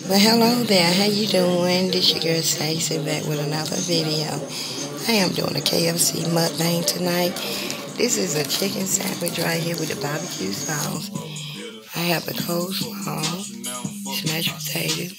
Well, hello there. How you doing? This your girl Stacey back with another video. I am doing a KFC mukbang tonight. This is a chicken sandwich right here with the barbecue sauce. I have the coleslaw, smashed potato,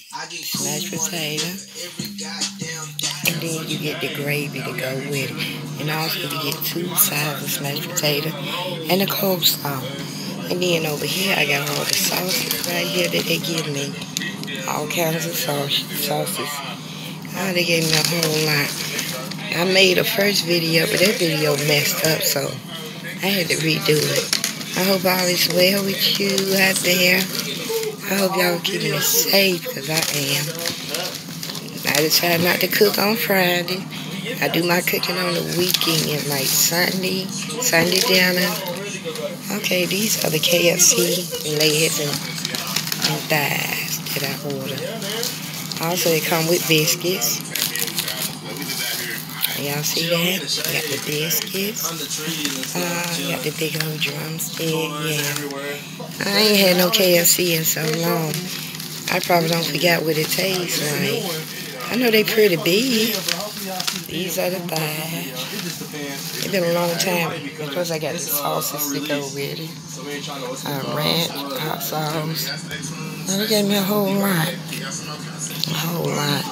and then you get the gravy to go with it. And also you get 2 sides of smashed potato and the coleslaw. And then over here I got all the sauces right here that they give me. All kinds of sauces. They gave me a whole lot. I made a first video, but that video messed up, so I had to redo it. I hope all is well with you out there. I hope y'all keeping it safe, because I am. I decided not to cook on Friday. I do my cooking on the weekend, like Sunday dinner. Okay, these are the KFC legs and thighs that I ordered. Also, they come with biscuits. Y'all see that? Got the biscuits. Got the big old drumstick. Yeah. I ain't had no KFC in so long. I probably don't forget what it tastes like. I know they pretty big. These are the thighs. It's been a long time. Of course, I got the sauces to go with it. Ranch, hot sauce. And they gave me a whole lot. A whole lot.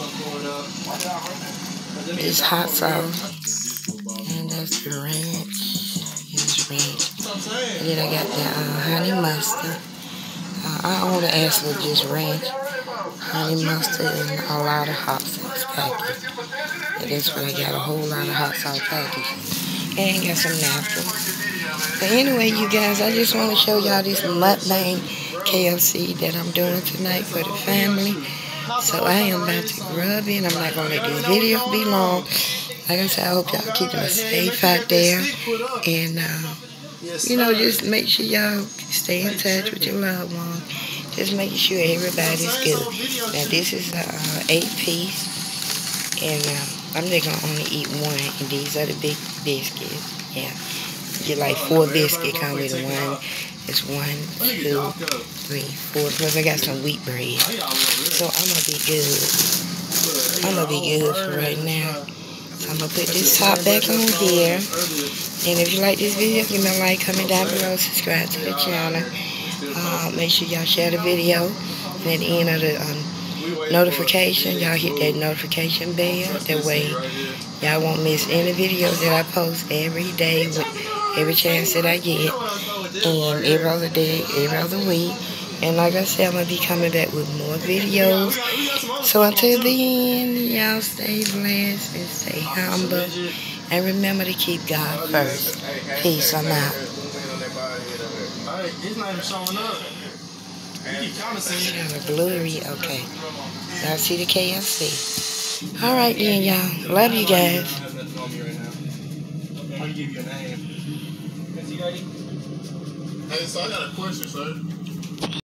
This hot sauce. And that's the ranch. Here's ranch. And then I got the honey mustard. I only asked for just ranch, honey mustard, and a lot of hot sauce packets. And that's what I got, a whole lot of hot sauce packets. And got some napkins. But anyway, you guys, I just want to show y'all this mukbang KFC that I'm doing tonight for the family. So I am about to grub in. I'm not going to let this video be long. Like I said, I hope y'all keeping it safe out there. And, you know, just make sure y'all stay in touch with your loved ones. Just making sure everybody's good. Now, this is a 8-piece. And I'm just going to only eat one. And these are the big biscuits. Yeah. Get like 4 biscuits come with one. It's 1, 2, 3, 4. Plus I got some wheat bread. So I'm going to be good. I'm going to be good for right now. So I'm going to put this top back on here. And if you like this video, give me a like, comment down below, subscribe to the channel. Make sure y'all share the video. And at the end of the notification, y'all hit that notification bell. That way y'all won't miss any videos that I post every day with every chance that I get. And every other day, every other week. And like I said, I'm going to be coming back with more videos. So until the end, y'all stay blessed and stay humble. And remember to keep God first. Peace. I'm out. Kind of blurry. Okay. Y'all see the KFC. Alright then, y'all. Love you guys. I'll give you a name. Is he ready? Hey, so I got a question, sir.